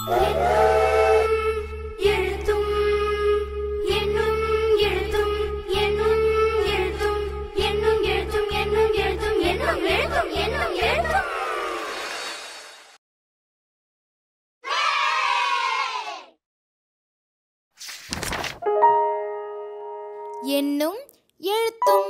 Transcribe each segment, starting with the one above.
எண்ணும் எழுத்தும்.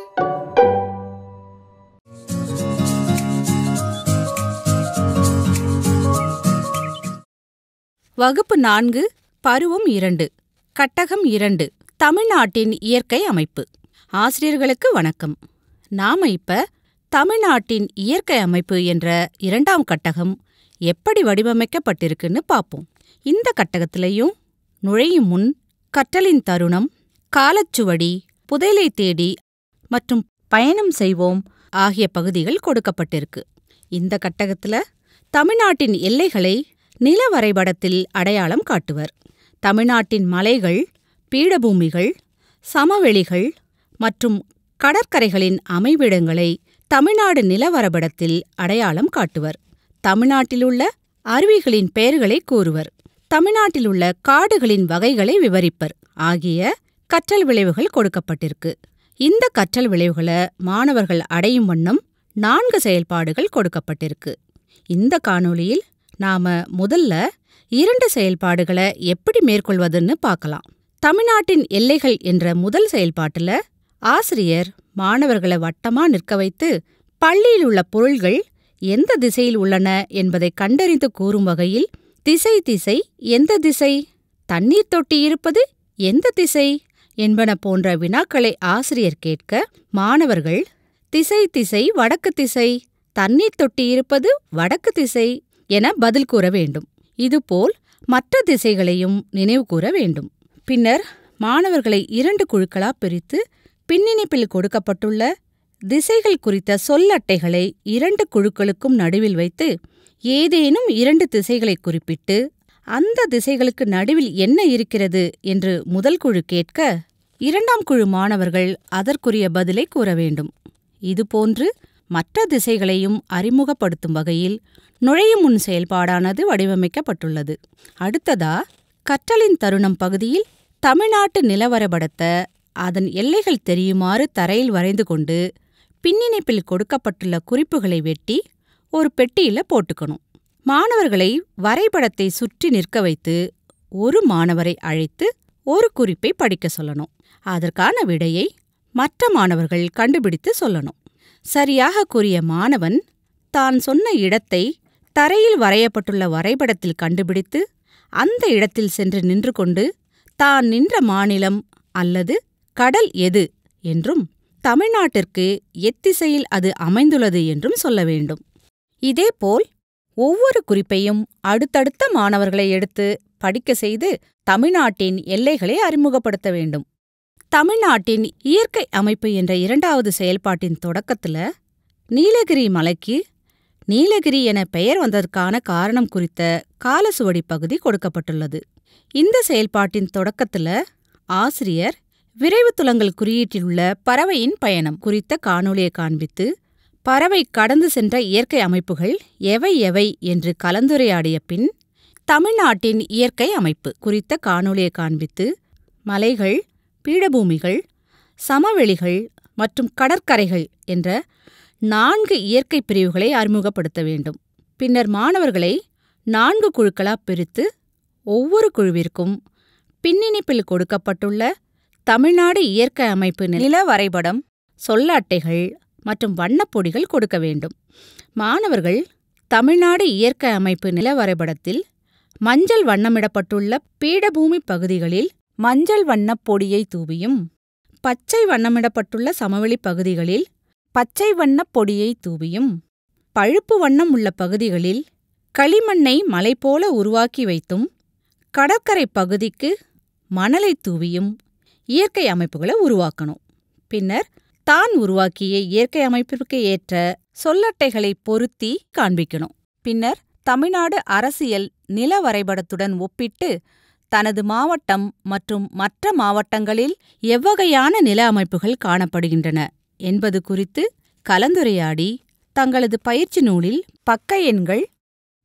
வகுப்பு 4, பருவம் 2, கட்டகம் 2, தமிழ்நாட்டின் இயற்கை அமைப்பு. ஆசிரியர்களுக்கு வணக்கம். நாம இப்ப தமிழ்நாட்டின் இயற்கை அமைப்பு என்ற 2ஆம் கட்டகம் எப்படி வடிவமைக்கப்பட்டிருக்குன்னு பார்ப்போம். இந்த கட்டகத்திலையும் நுழையும் முன் கற்றலின் தருணம், காலச்சுவடி, புதையலை தேடி மற்றும் பயணம் செய்வோம் ஆகிய பகுதிகள் கொடுக்கப்பட்டிருக்கு. இந்த கட்டகத்துல தமிழ்நாட்டின் எல்லைகளை நில வரைபடத்தில் அடையாளம் காட்டுவர். தமிழ்நாட்டின் மலைகள், பீடபூமிகள், சமவெளிகள் மற்றும் கடற்கரைகளின் அமைவிடங்களை தமிழ்நாடு நில வரைபடத்தில் அடையாளம் காட்டுவர். தமிழ்நாட்டிலுள்ள அருவிகளின் பெயர்களை கூறுவர். தமிழ்நாட்டிலுள்ள காடுகளின் வகைகளை விவரிப்பர் ஆகிய கற்றல் விளைவுகள் கொடுக்கப்பட்டிருக்கு. இந்த கற்றல் விளைவுகளை மாணவர்கள் அடையும் வண்ணம் 4 செயல்பாடுகள் கொடுக்கப்பட்டிருக்கு. இந்த காணொளியில் நாம முதல்ல 2 செயல்பாடுகளை எப்படி மேற்கொள்வதுன்னு பார்க்கலாம். தமிழ்நாட்டின் எல்லைகள் என்ற முதல் செயல்பாட்டுல ஆசிரியர் மாணவர்களை வட்டமா நிற்க வைத்து பள்ளியில் உள்ள பொருள்கள் எந்த திசையில் உள்ளன என்பதை கண்டறிந்து கூறும் வகையில் திசை திசை எந்த திசை, தண்ணீர் தொட்டி இருப்பது எந்த திசை என்பன போன்ற வினாக்களை ஆசிரியர் கேட்க, மாணவர்கள் திசை திசை வடக்கு திசை, தண்ணீர் தொட்டி இருப்பது வடக்கு திசை என பதில் கூற வேண்டும். இதுபோல் மற்ற திசைகளையும் நினைவு கூற வேண்டும். பின்னர் மாணவர்களை 2 குழுக்களா பிரித்து பின்னிணைப்பில் கொடுக்கப்பட்டுள்ள திசைகள் குறித்த சொல்லட்டைகளை 2 குழுக்களுக்கும் நடுவில் வைத்து ஏதேனும் 2 திசைகளை குறிப்பிட்டு அந்த திசைகளுக்கு நடுவில் என்ன இருக்கிறது என்று முதல் குழு கேட்க, 2ஆம் குழு மாணவர்கள் அதற்குரிய பதிலை கூற வேண்டும். இதுபோன்று மற்ற திசைகளையும் அறிமுகப்படுத்தும் வகையில் நுழையும் முன் செயல்பாடானது வடிவமைக்கப்பட்டுள்ளது. அடுத்ததா கற்றலின் தருணம் பகுதியில் தமிழ்நாட்டு நிலவரைபடத்தை அதன் எல்லைகள் தெரியுமாறு தரையில் வரைந்து கொண்டு பின்னிணைப்பில் கொடுக்கப்பட்டுள்ள குறிப்புகளை வெட்டி ஒரு பெட்டியில போட்டுக்கணும். மாணவர்களை வரைபடத்தை சுற்றி நிற்க வைத்து ஒரு மாணவரை அழைத்து ஒரு குறிப்பை படிக்க சொல்லணும். அதற்கான விடையை மற்ற மாணவர்கள் கண்டுபிடித்து சொல்லணும். சரியாக கூறிய மாணவன் தான் சொன்ன இடத்தை தரையில் வரையப்பட்டுள்ள வரைபடத்தில் கண்டுபிடித்து அந்த இடத்தில் சென்று நின்று கொண்டு தான் நின்ற மாநிலம் அல்லது கடல் எது என்றும் தமிழ்நாட்டிற்கு எத்திசையில் அது அமைந்துள்ளது என்றும் சொல்ல வேண்டும். இதேபோல் ஒவ்வொரு குறிப்பையும் அடுத்தடுத்த மாணவர்களை எடுத்து படிக்க செய்து தமிழ்நாட்டின் எல்லைகளை அறிமுகப்படுத்த வேண்டும். தமிழ்நாட்டின் இயற்கை அமைப்பு என்ற 2வது செயல்பாட்டின் தொடக்கத்துல நீலகிரி மலைக்கு நீலகிரி என பெயர் வந்ததற்கான காரணம் குறித்த காலசுவடி பகுதி கொடுக்கப்பட்டுள்ளது. இந்த செயல்பாட்டின் தொடக்கத்துல ஆசிரியர் விரைவு துலங்கல் குறியீட்டிலுள்ள பறவையின் பயணம் குறித்த காணொளியை காண்பித்து பறவை கடந்து சென்ற இயற்கை அமைப்புகள் எவை எவை என்று கலந்துரையாடிய பின் தமிழ்நாட்டின் இயற்கை அமைப்பு குறித்த காணொளியை காண்பித்து மலைகள், பீடபூமிகள், சமவெளிகள் மற்றும் கடற்கரைகள் என்ற 4 இயற்கை பிரிவுகளை அறிமுகப்படுத்த வேண்டும். பின்னர் மாணவர்களை 4 குழுக்களா பிரித்து ஒவ்வொரு குழுவிற்கும் பின்னிணைப்பில் கொடுக்கப்பட்டுள்ள தமிழ்நாடு இயற்கை அமைப்பு நில வரைபடம், சொல்ல அட்டைகள் மற்றும் வண்ணப்பொடிகள் கொடுக்க வேண்டும். மாணவர்கள் தமிழ்நாடு இயற்கை அமைப்பு நில வரைபடத்தில் மஞ்சள் வண்ணமிடப்பட்டுள்ள பீடபூமி பகுதிகளில் மஞ்சள் வண்ணப் பொடியை தூவியும், பச்சை வண்ணமிடப்பட்டுள்ள சமவெளி பகுதிகளில் பச்சை வண்ணப் பொடியை தூவியும், பழுப்பு வண்ணம் உள்ள பகுதிகளில் களிமண்ணை மலை போல உருவாக்கி வைத்தும், கடற்கரை பகுதிக்கு மணலை தூவியும் இயற்கை அமைப்புகளை உருவாக்கணும். பின்னர் தான் உருவாக்கிய இயற்கை அமைப்பிற்கு ஏற்ற சொல்லட்டைகளை பொருத்தி காண்பிக்கணும். பின்னர் தமிழ்நாடு அரசியல் நில வரைபடத்துடன் ஒப்பிட்டு தனது மாவட்டம் மற்றும் மற்ற மாவட்டங்களில் எவ்வகையான நில அமைப்புகள் காணப்படுகின்றன என்பது குறித்து கலந்துரையாடி தங்களது பயிற்சி நூலில் பக்க எண்கள்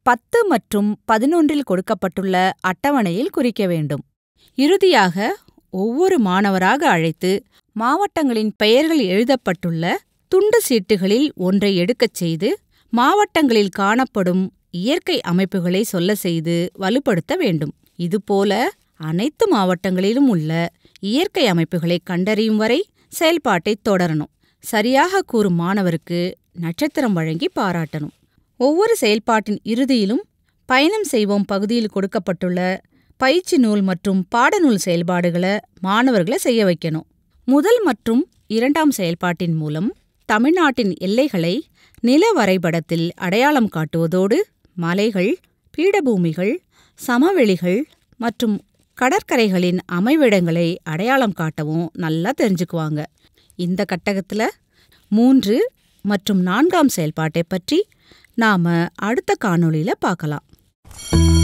10 மற்றும் 11 கொடுக்கப்பட்டுள்ள அட்டவணையில் குறிக்க வேண்டும். இறுதியாக ஒவ்வொரு மாணவராக அழைத்து மாவட்டங்களின் பெயர்கள் எழுதப்பட்டுள்ள துண்டு சீட்டுகளில் ஒன்றை எடுக்கச் செய்து மாவட்டங்களில் காணப்படும் இயற்கை அமைப்புகளை சொல்ல செய்து வலுப்படுத்த வேண்டும். இதுபோல அனைத்து மாவட்டங்களிலும் உள்ள இயற்கை அமைப்புகளை கண்டறியும் வரை செயல்பாட்டை தொடரணும். சரியாக கூறும் மாணவருக்கு நட்சத்திரம் வழங்கி பாராட்டணும். ஒவ்வொரு செயல்பாட்டின் இறுதியிலும் பயணம் செய்வோம் பகுதியில் கொடுக்கப்பட்டுள்ள பயிற்சி நூல் மற்றும் பாடநூல் செயல்பாடுகளை மாணவர்களை செய்ய வைக்கணும். முதல் மற்றும் 2ஆம் செயல்பாட்டின் மூலம் தமிழ்நாட்டின் எல்லைகளை நில வரைபடத்தில் அடையாளம் காட்டுவதோடு மலைகள், பீடபூமிகள், சமவெளிகள் மற்றும் கடற்கரைகளின் அமைவிடங்களை அடையாளம் காட்டவும் நல்லா தெரிஞ்சுக்குவாங்க. இந்த கட்டகத்தில் 3 மற்றும் 4ஆம் செயல்பாட்டை பற்றி நாம அடுத்த காணொளியில பார்க்கலாம்.